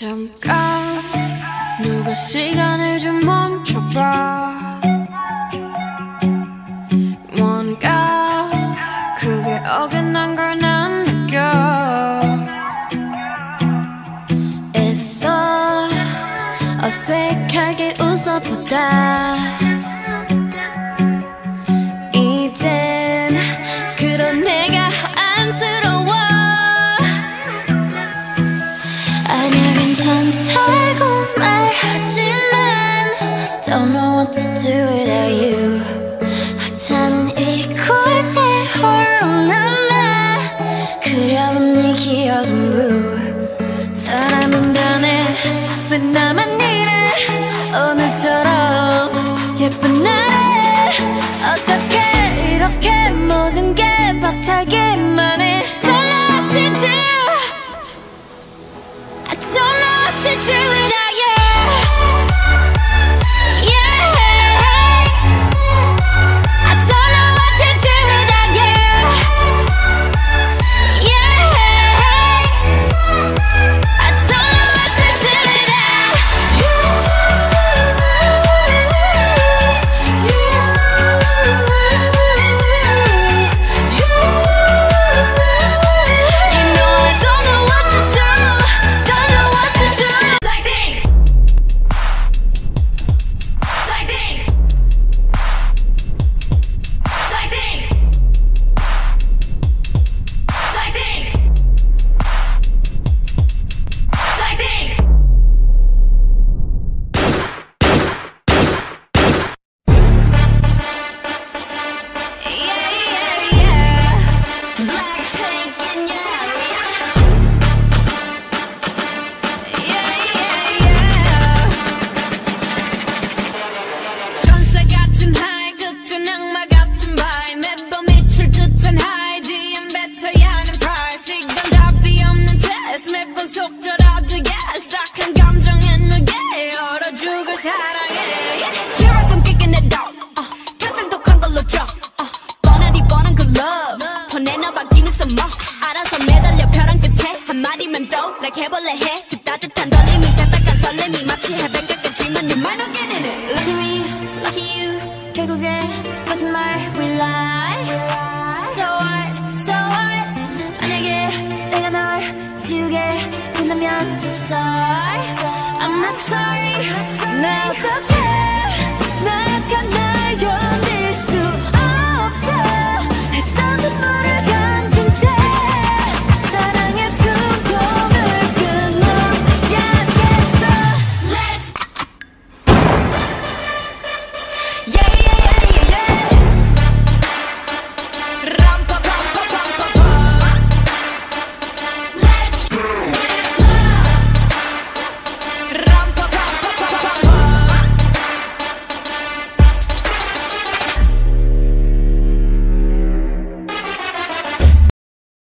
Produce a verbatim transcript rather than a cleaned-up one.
잠깐 누가 시간을 좀 멈춰봐. 뭔가 그게 어긋난 걸 난 느껴. 애써 어색하게 웃어보다 이젠 그런 내가 안쓰러워. 아니야 괜찮다고 말하지만 Don't know what to do without you. 하찮은 이곳에 홀로 남아 그려본 네 기억은 blue. 사람은 변해 왜 나만 이래 오늘처럼 예쁜 날에 어떻게 이렇게 모든 게 벅차기만 해. Don't know what to do. I don't know what to do without you. Yeah, I don't know what to do without you. Yeah, I don't know what to do without you. You know I don't know what to do, don't know what to do. Blackpink, Blackpink, Blackpink, Blackpink, Blackpink. Yeah, yeah, yeah. Blackpink in your area. Yeah, yeah, yeah. 천사 같은 하이 끝은 악마 같은 바이 매번 미칠 듯한 하이 뒤엔 뱉어야 하는 price. 이건 답이 없는 test 매번 속더라도 yes. 딱한 감정에 누게 얼어 죽을 사랑해. Here I come kicking it out. uh, 가장 독한 걸로 drop. uh, 뻔하디 뻔한 그 love 더 내놔받기는 some more. 알아서 매달려 벼랑 끝에 한마디만 더 like 해볼래 해. 그 따뜻한 떨림이 새빨간 설렘이 마치 해변 끝까지만 You might not get in it. Lucky me, lucky you. 결국엔 거짓말 we lie. So what, so what. 만약에 내가 널 지우게 된다면 so sorry. I'm not sorry. 나 어떡해 나 약한 나